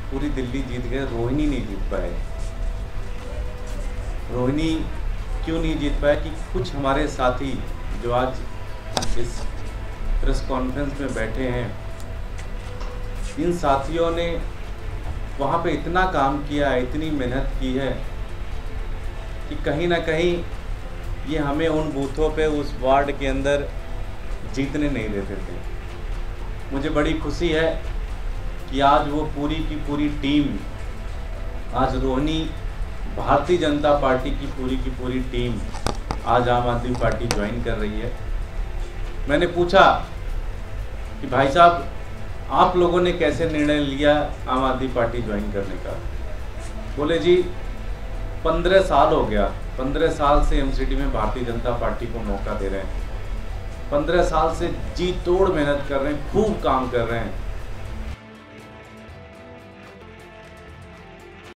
पूरी दिल्ली जीत गए, रोहिणी नहीं जीत पाए। रोहिणी क्यों नहीं जीत पाए कि कुछ हमारे साथी जो आज इस प्रेस कॉन्फ्रेंस में बैठे हैं, इन साथियों ने वहाँ पे इतना काम किया, इतनी मेहनत की है कि कहीं ना कहीं ये हमें उन बूथों पे उस वार्ड के अंदर जीतने नहीं देते थे। मुझे बड़ी खुशी है कि आज वो पूरी की पूरी टीम, आज रोहिणी भारतीय जनता पार्टी की पूरी टीम आज आम आदमी पार्टी ज्वाइन कर रही है। मैंने पूछा कि भाई साहब आप लोगों ने कैसे निर्णय लिया आम आदमी पार्टी ज्वाइन करने का? बोले जी 15 साल हो गया, 15 साल से एमसीडी में भारतीय जनता पार्टी को मौका दे रहे हैं, 15 साल से जी तोड़ मेहनत कर रहे हैं, खूब काम कर रहे हैं,